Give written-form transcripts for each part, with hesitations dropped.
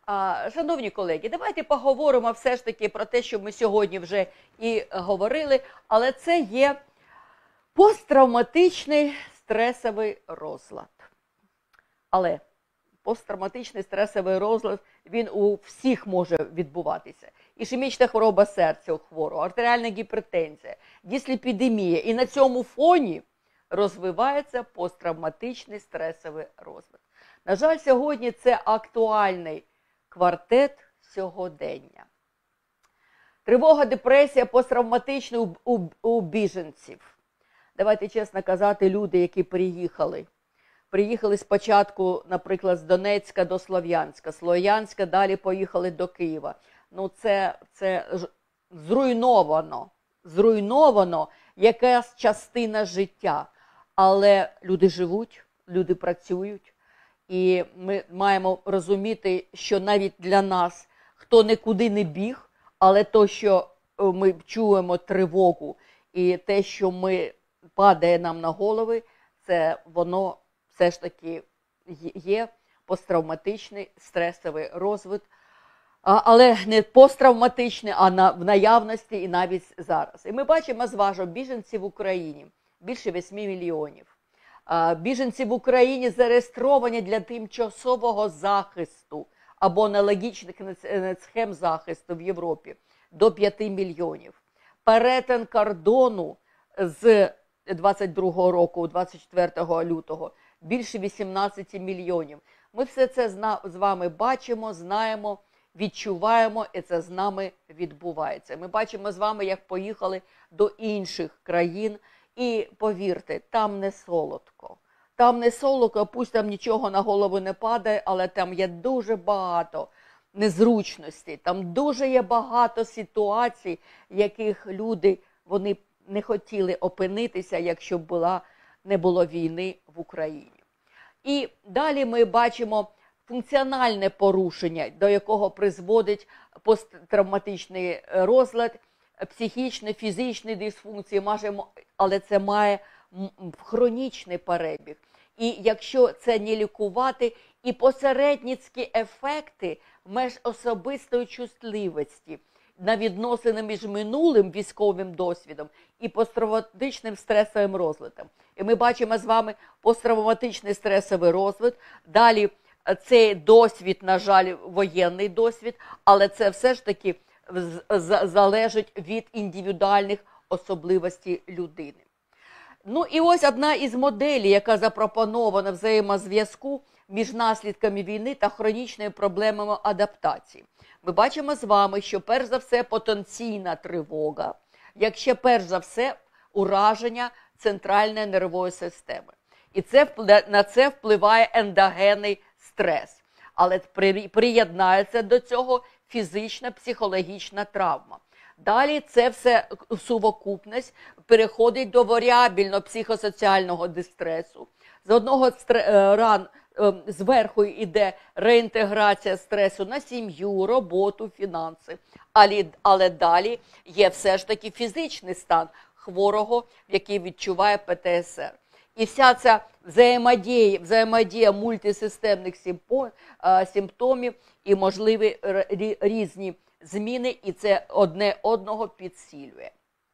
Шановні колеги, давайте поговоримо все ж таки про те, що ми сьогодні вже і говорили, але це є посттравматичний стресовий розлад. Але посттравматичний стресовий розлад, він у всіх може відбуватися. Ішемічна хвороба серця у хворого, артеріальна гіпертензія, дисліпідемія. І на цьому фоні розвивається посттравматичний стресовий розлад. На жаль, сьогодні це актуальний квартет сьогодення. Тривога, депресія, посттравматична у біженців. Давайте чесно казати, люди, які приїхали спочатку, наприклад, з Донецька до Слов'янська, Слов'янська далі поїхали до Києва. Ну це зруйновано якась частина життя. Але люди живуть, люди працюють. І ми маємо розуміти, що навіть для нас, хто нікуди не біг, але то, що ми чуємо тривогу і те, що падає нам на голови, це воно все ж таки є посттравматичний стресовий розлад. Але не посттравматичний, а в наявності і навіть зараз. І ми бачимо з вами біженців в Україні більше 8 мільйонів. Біженці в Україні зареєстровані для тимчасового захисту або аналогічних схем захисту в Європі до 5 мільйонів. Перетин кордону з 22 року, 24 лютого, більше 18 мільйонів. Ми все це з вами бачимо, знаємо, відчуваємо, і це з нами відбувається. Ми бачимо з вами, як поїхали до інших країн. І повірте, там не солодко. Там не солодко, пусть там нічого на голову не падає, але там є дуже багато незручностей. Там дуже є багато ситуацій, в яких люди, вони не хотіли опинитися, якщо не було війни в Україні. І далі ми бачимо функціональне порушення, до якого призводить посттравматичний розлад, психічні, фізичні дисфункції, але це має хронічний перебіг. І якщо це не лікувати, і посередницькі ефекти меж особистої чутливості на відносини між минулим військовим досвідом і посттравматичним стресовим розладом. І ми бачимо з вами посттравматичний стресовий розлад, далі цей досвід, на жаль, воєнний досвід, але це все ж таки залежить від індивідуальних особливостей людини. Ну і ось одна із моделей, яка запропонована взаємозв'язку між наслідками війни та хронічними проблемами адаптації. Ми бачимо з вами, що перш за все потенційна тривога, якщо перш за все ураження центральної нервової системи. І на це впливає ендогенний стрес. Але приєднається до цього фізична, психологічна травма. Далі це все сукупність переходить до варіабільно-психосоціального дистресу. З одного зверху йде реінтеграція стресу на сім'ю, роботу, фінанси. Але далі є все ж таки фізичний стан хворого, який відчуває ПТСР. І вся ця взаємодія мультисистемних симптомів і можливі різні зміни, і це одне одного підсилює.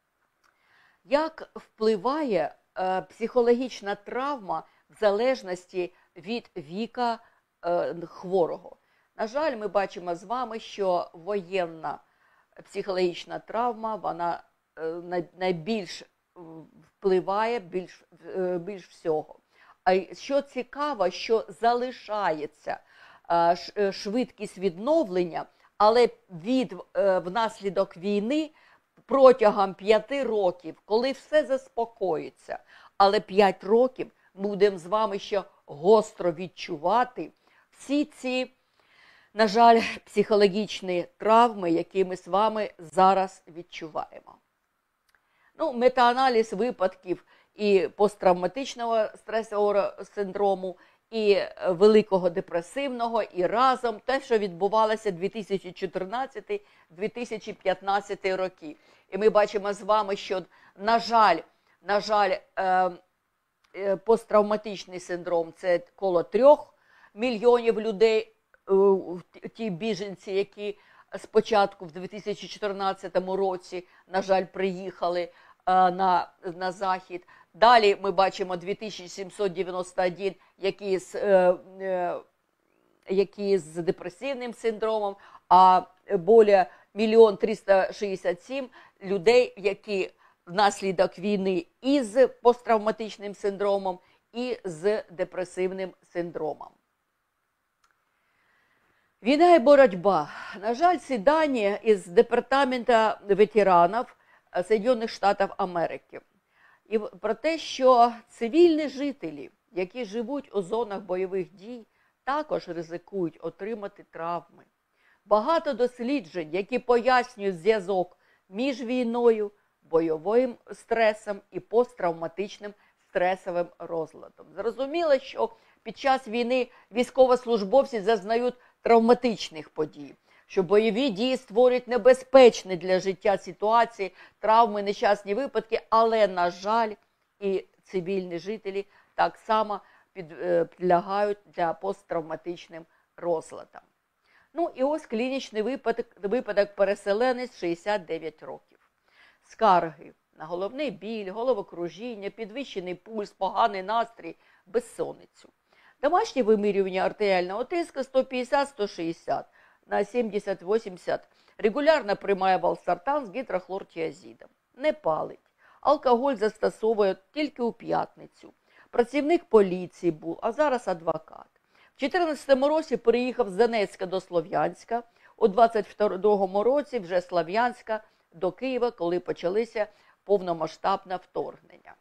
Як впливає психологічна травма в залежності від віка хворого? На жаль, ми бачимо з вами, що воєнна психологічна травма, вона найбільш впливає більш всього. А що цікаво, що залишається швидкість відновлення, але внаслідок війни протягом 5 років, коли все заспокоїться, але 5 років ми будемо з вами ще гостро відчувати всі ці, на жаль, психологічні травми, які ми з вами зараз відчуваємо. Ну, метааналіз випадків і посттравматичного стресового синдрому, і великого депресивного, і разом те, що відбувалося 2014-2015 роки. І ми бачимо з вами, що, на жаль, посттравматичний синдром – це коло 3 мільйонів людей ті біженці, які спочатку в 2014 році, на жаль, приїхали на Захід. Далі ми бачимо 2791, які з депресивним синдромом, а більше 1 367 000 людей, які внаслідок війни і з посттравматичним синдромом, і з депресивним синдромом. Війна і боротьба. На жаль, ці дані із Департаменту ветеранів Сполучених Штатів Америки. І про те, що цивільні жителі, які живуть у зонах бойових дій, також ризикують отримати травми. Багато досліджень, які пояснюють зв'язок між війною, бойовим стресом і посттравматичним стресовим розладом. Зрозуміло, що під час війни військовослужбовці зазнають травматичних подій, що бойові дії створюють небезпечні для життя ситуації, травми, нещасні випадки, але, на жаль, і цивільні жителі так само підлягають для посттравматичним розладам. Ну і ось клінічний випадок переселенець 69 років. Скарги на головний біль, головокружіння, підвищений пульс, поганий настрій, безсонницю. Домашнє вимірювання артеріального тиску 150-160 на 70-80. Регулярно приймає валсартан з гідрохлортіазидом. Не палить. Алкоголь застосовує тільки у п'ятницю. Працівник поліції був, а зараз адвокат. В 2014 році переїхав з Донецька до Слов'янська. У 2022 році вже з Слов'янська до Києва, коли почалися повномасштабне вторгнення.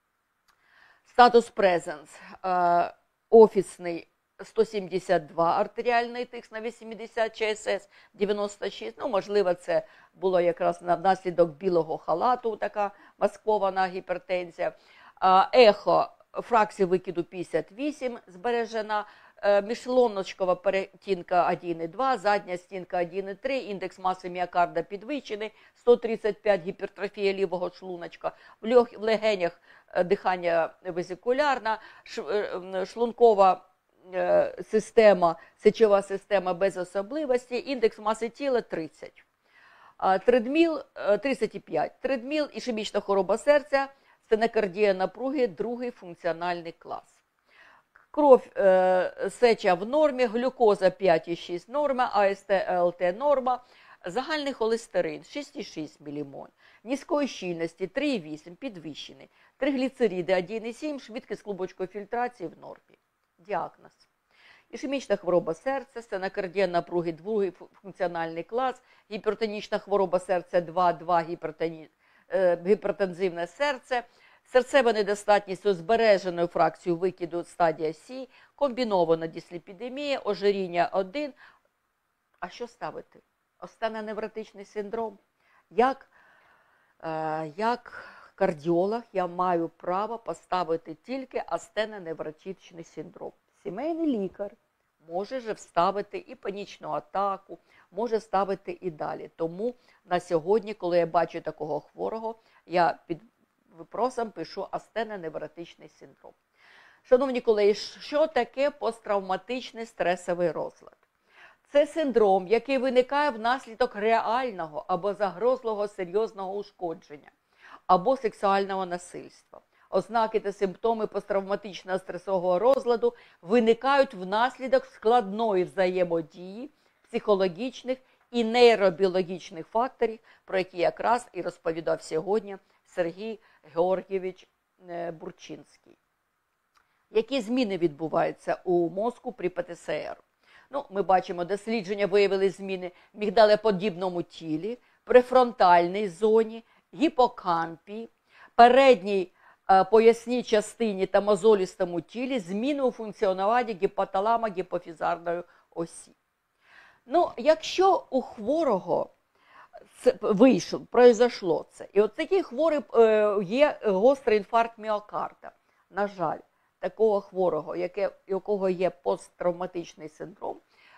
Статус презенс. Офісний 172 артеріальний тиск на 80, ЧСС 96. Ну, можливо, це було якраз наслідок білого халату, така маскована гіпертензія. Ехо, фракція викиду 58 збережена. Міжшлуночкова перетінка 1,2, задня стінка 1,3, індекс маси міокарда підвищений, 135 гіпертрофія лівого шлуночка, в легенях дихання везикулярне, шлункова система, сечова система без особливості, індекс маси тіла 30. Тредміл 35. Тредміл, ішемічна хвороба серця, стенокардія напруги, другий функціональний клас. Кров, сеча в нормі, глюкоза 5,6 норма, АСТ, АЛТ норма, загальний холестерин 6,6 ммоль, низької щільності 3,8 підвищений, тригліцериди 1,7, швидкість клубочкової фільтрації в нормі. Діагноз. Ішемічна хвороба серця, стенокардія напруги, другий функціональний клас, гіпертонічна хвороба серця 2,2, гіпертензивне серце, серцева недостатність з збереженою фракцією викиду стадія С, комбінована дисліпідемія, ожиріння 1. А що ставити? Остеоневротичний синдром. Як кардіолог я маю право поставити тільки остеоневротичний синдром. Сімейний лікар може же вставити і панічну атаку, може ставити і далі. Тому на сьогодні, коли я бачу такого хворого, я під випросом пишу остеоневротичний синдром. Шановні колеги, що таке посттравматичний стресовий розлад? Це синдром, який виникає внаслідок реального або загрозливого серйозного ушкодження, або сексуального насильства. Ознаки та симптоми посттравматичного стресового розладу виникають внаслідок складної взаємодії психологічних і нейробіологічних факторів, про які якраз і розповідав сьогодні Сергій Георгійович Бурчинський. Які зміни відбуваються у мозку при ПТСР? Ну, ми бачимо, дослідження виявили зміни в мігдалеподібному тілі, префронтальній зоні, гіпокампі, передній поясній частині та мозолістому тілі, зміни у функціонуванні гіпоталамо-гіпофізарної осі. Ну, якщо у хворого произошло це, і от такий хворий є гострий інфаркт міокарда, на жаль, такого хворого, якого є посттравматичний синдром,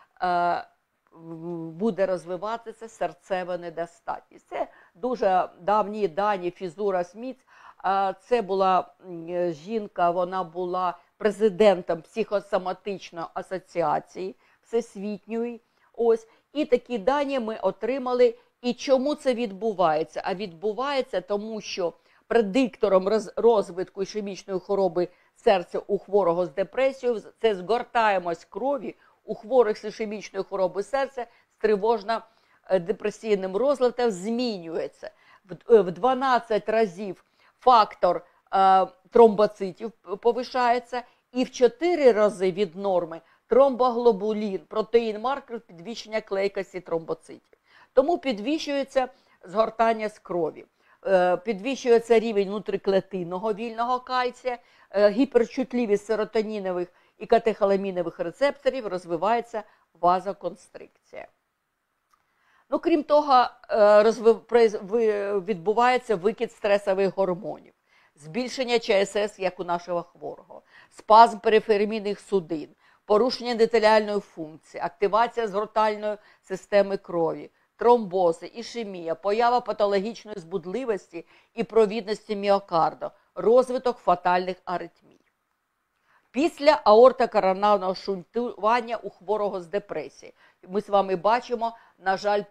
буде розвиватися серцева недостатність. Це дуже давні дані Фізура Сміт. Це була жінка, вона була президентом психосоматичної асоціації в всесвітньої. Ось. І такі дані ми отримали. І чому це відбувається? А відбувається тому, що предиктором розвитку ішемічної хвороби серця у хворого з депресією це згортаємость крові у хворих з ішемічною хворобою серця з тривожно-депресійним розладом змінюється. В 12 разів фактор тромбоцитів повишається і в 4 рази від норми тромбоглобулін, протеїн-маркер підвищення клейкості тромбоцитів. Тому підвищується згортання з крові, підвищується рівень внутриклетинного вільного кальція, гіперчутливість серотонінових і катехоламінових рецепторів, розвивається вазоконстрикція. Ну, крім того, відбувається викид стресових гормонів, збільшення ЧСС, як у нашого хворого, спазм периферійних судин, порушення ендотеліальної функції, активація згортальної системи крові, тромбози, ішемія, поява патологічної збудливості і провідності міокарду, розвиток фатальних аритмій. Після аортокоронарного шунтування у хворого з депресією ми з вами бачимо, на жаль,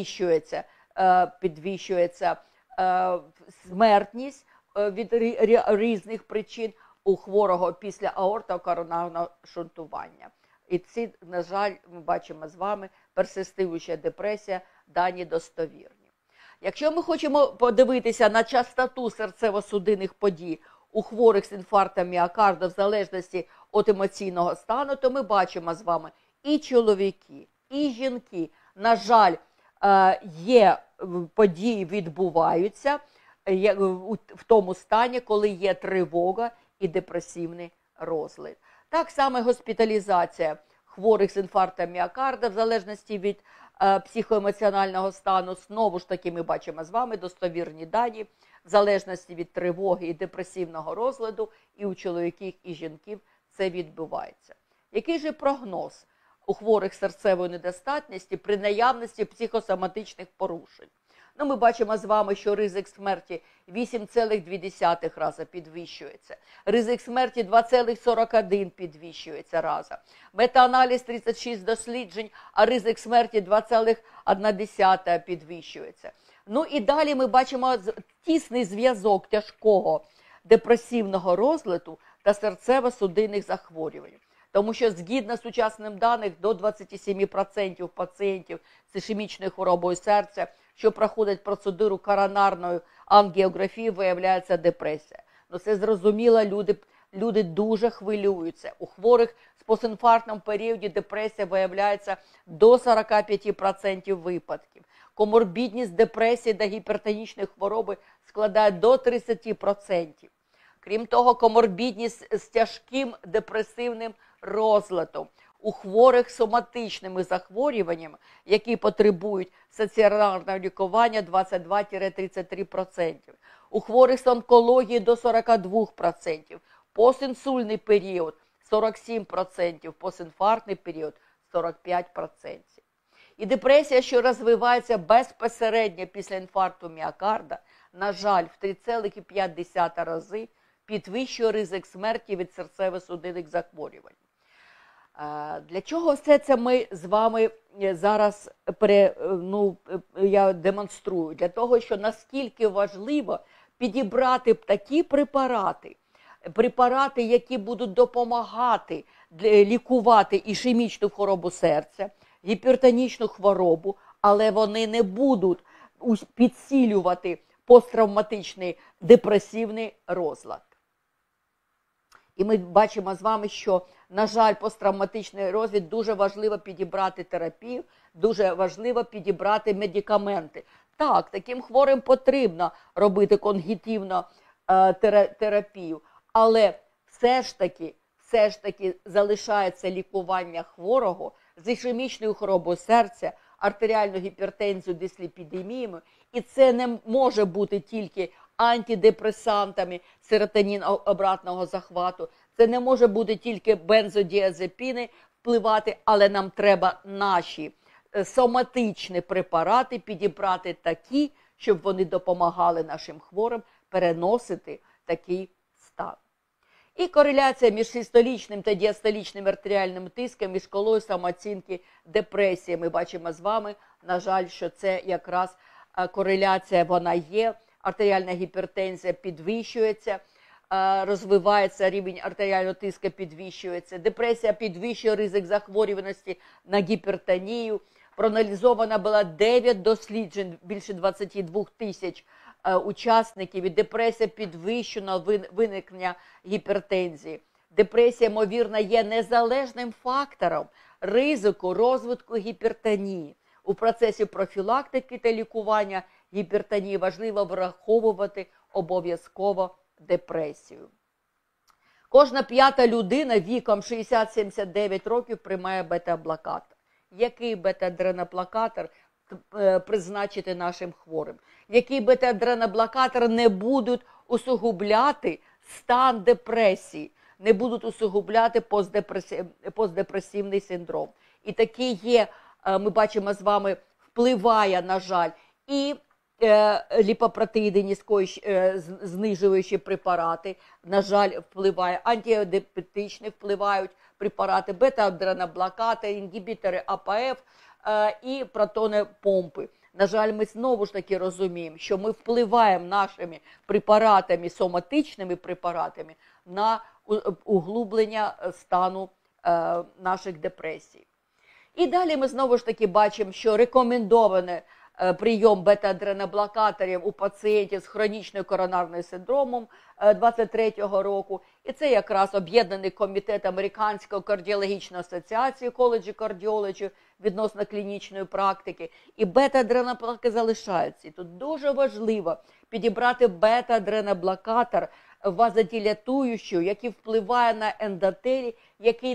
підвищується смертність від різних причин у хворого після аортокоронарного шунтування. І ці, на жаль, ми бачимо з вами, персистуюча депресія, дані достовірні. Якщо ми хочемо подивитися на частоту серцево-судинних подій у хворих з інфарктом міокарда в залежності від емоційного стану, то ми бачимо з вами і чоловіки, і жінки. На жаль, є події, відбуваються в тому стані, коли є тривога і депресивний розлад. Так само госпіталізація хворих з інфарктом міокарда в залежності від психоемоціонального стану. Знову ж таки ми бачимо з вами достовірні дані в залежності від тривоги і депресивного розладу, і у чоловіків, і жінків це відбувається. Який же прогноз у хворих серцевої недостатності при наявності психосоматичних порушень? Ну, ми бачимо з вами, що ризик смерті 8,2 рази підвищується. Ризик смерті 2,41 підвищується раза. Метааналіз 36 досліджень, а ризик смерті 2,1 підвищується. Ну і далі ми бачимо тісний зв'язок тяжкого депресивного розладу та серцево-судинних захворювань. Тому що, згідно з сучасним даних, до 27% пацієнтів з ішемічною хворобою серця, що проходять процедуру коронарної ангіографії, виявляється депресія. Ну, це зрозуміло, люди дуже хвилюються. У хворих з постінфарктним періоді депресія виявляється до 45% випадків. Коморбідність депресії та гіпертонічної хвороби складає до 30%. Крім того, коморбідність з тяжким депресивним розладом у хворих з соматичними захворюваннями, які потребують стаціонарного лікування, 22-33%. У хворих з онкологією до 42%. Постінсульний період 47%, постінфарктний період 45%. І депресія, що розвивається безпосередньо після інфаркту міокарда, на жаль, в 3,5 рази підвищує ризик смерті від серцево-судинних захворювань. Для чого все це ми з вами зараз я демонструю? Для того, що наскільки важливо підібрати такі препарати, які будуть допомагати лікувати ішемічну хворобу серця, гіпертонічну хворобу, але вони не будуть підсилювати посттравматичний депресивний розлад. І ми бачимо з вами, що, на жаль, посттравматичний розлад дуже важливо підібрати терапію, дуже важливо підібрати медикаменти. Так, таким хворим потрібно робити конгітивну терапію, але все ж таки залишається лікування хворого з ішемічною хворобою серця, артеріальною гіпертензією, дисліпідеміями, і це не може бути тільки антидепресантами серотонін-обратного захвату, це не може бути тільки бензодіазепіни впливати, але нам треба наші соматичні препарати підібрати такі, щоб вони допомагали нашим хворим переносити такий стан. І кореляція між систолічним та діастолічним артеріальним тиском і шкалою самооцінки депресії. Ми бачимо з вами, на жаль, що це якраз кореляція, вона є. Артеріальна гіпертензія підвищується, розвивається рівень артеріального тиску, підвищується. Депресія підвищує ризик захворюваності на гіпертонію. Проаналізовано було 9 досліджень, більше 22 тисяч учасників, і депресія підвищена виникнення гіпертензії. Депресія, ймовірно, є незалежним фактором ризику розвитку гіпертонії. У процесі профілактики та лікування гіпертонії важливо враховувати обов'язково депресію. Кожна 5-та людина віком 60-79 років приймає бета-блокатор. Який бета-адреноблокатор призначити нашим хворим? Який бета-адреноблокатор не будуть усугубляти стан депресії, не будуть усугубляти постдепресивний синдром. І такі є, ми бачимо з вами, впливає, на жаль, і ліпопротеїди низької знижуючі препарати, на жаль, впливає, антидіабетичні впливають препарати, бета-адреноблокатори, інгібітори АПФ і протонопомпи. На жаль, ми знову ж таки розуміємо, що ми впливаємо нашими препаратами, соматичними препаратами на углублення стану наших депресій. І далі ми знову ж таки бачимо, що рекомендований прийом бета-адреноблокаторів у пацієнтів з хронічною коронарною синдромом 23-го року. І це якраз об'єднаний комітет Американської кардіологічної асоціації College Cardiology відносно клінічної практики. І бета-адреноблокатори залишаються. І тут дуже важливо підібрати бета-адреноблокатор вазодилатуючий, який впливає на ендотелій, який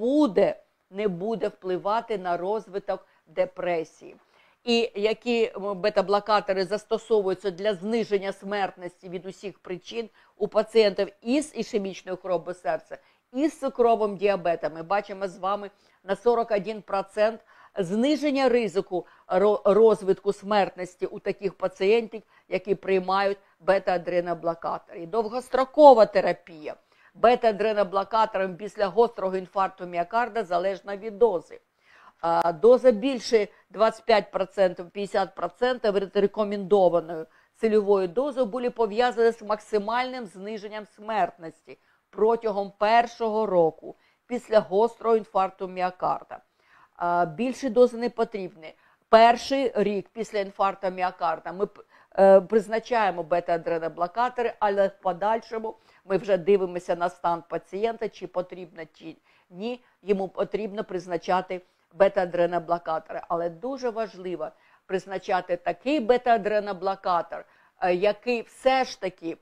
не буде впливати на розвиток депресії. І які бета-блокатори застосовуються для зниження смертності від усіх причин у пацієнтів із ішемічною хворобою серця, і з цукровим діабетом. Ми бачимо з вами на 41% зниження ризику розвитку смертності у таких пацієнтів, які приймають бета-адреноблокатори. Довгострокова терапія бета-адреноблокатором після гострого інфаркту міокарда залежна від дози. Доза більше 25%, 50% рекомендованою цільовою дозою були пов'язані з максимальним зниженням смертності протягом першого року після гострого інфаркту міокарда. Більші дози не потрібні. Перший рік після інфаркту міокарда ми призначаємо бета-адреноблокатори, але в подальшому ми вже дивимося на стан пацієнта, чи потрібно, чи ні, йому потрібно призначати бета-адреноблокатори. Але дуже важливо призначати такий бета-адреноблокатор, який все ж таки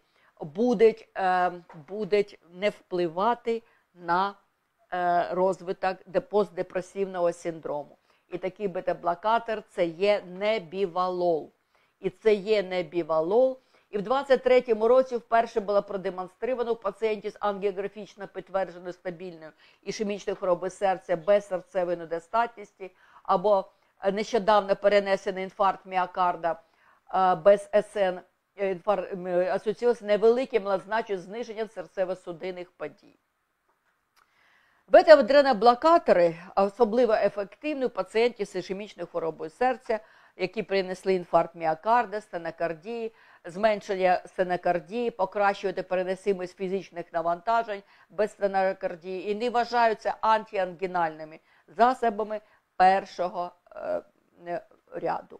буде не впливати на розвиток постдепресивного синдрому. І такий бета-блокатор – це є небівалол. І це є небівалол. І в 23-му році вперше було продемонстровано у пацієнтів з ангіографічно підтвердженою стабільною ішемічною хворобою серця без серцевої недостатності або нещодавно перенесений інфаркт міокарда без СН асоціювався з невеликим, але значним зниженням серцево-судинних подій. Бета-адреноблокатори особливо ефективні у пацієнтів з ішемічною хворобою серця, які принесли інфаркт міокарда, стенокардії, зменшення стенокардії, покращувати переносимість фізичних навантажень без стенокардії і не вважаються антиангінальними засобами першого ряду.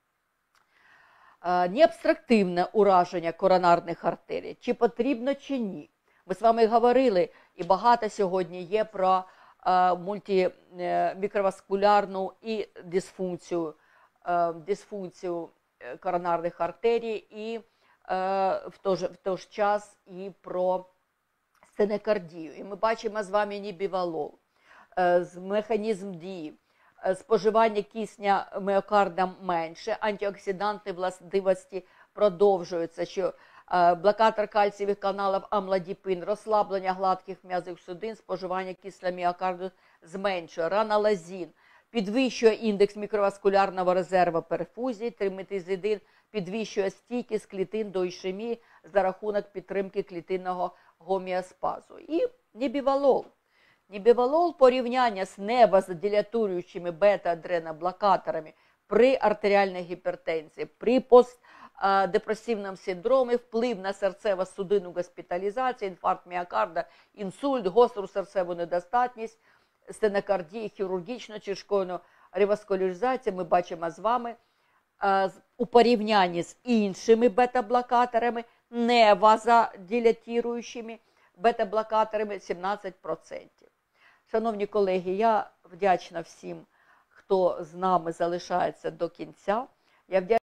Необструктивне ураження коронарних артерій. Чи потрібно, чи ні? Ми з вами говорили, і багато сьогодні є про мультимікроваскулярну і дисфункцію коронарних артерій, і в той ж час і про стенокардію. І ми бачимо з вами небівалол, механізм дії, споживання кисня міокардом менше, антиоксидантні властивості продовжуються, що блокатор кальцієвих каналів амлодипин, розслаблення гладких м'язів судин, споживання кисля міокарду зменшує, ранолазин, підвищує індекс мікроваскулярного резерву перфузії, триметизидин підвищує стійкість клітин до ішемії за рахунок підтримки клітинного гомеоспазу. І небівалол. Небівалол порівняння з невазодилатуючими бета-адреноблокаторами при артеріальній гіпертензії, при постдепресивному синдромі, вплив на серцево-судинну госпіталізацію, інфаркт міокарда, інсульт, гостру серцеву недостатність, стенокардію, хірургічну чи школьну реваскуляризацію ми бачимо з вами у порівнянні з іншими бета-блокаторами, невазодилатуючими бета-блокаторами 17%. Шановні колеги, я вдячна всім, хто з нами залишається до кінця. Я вдячна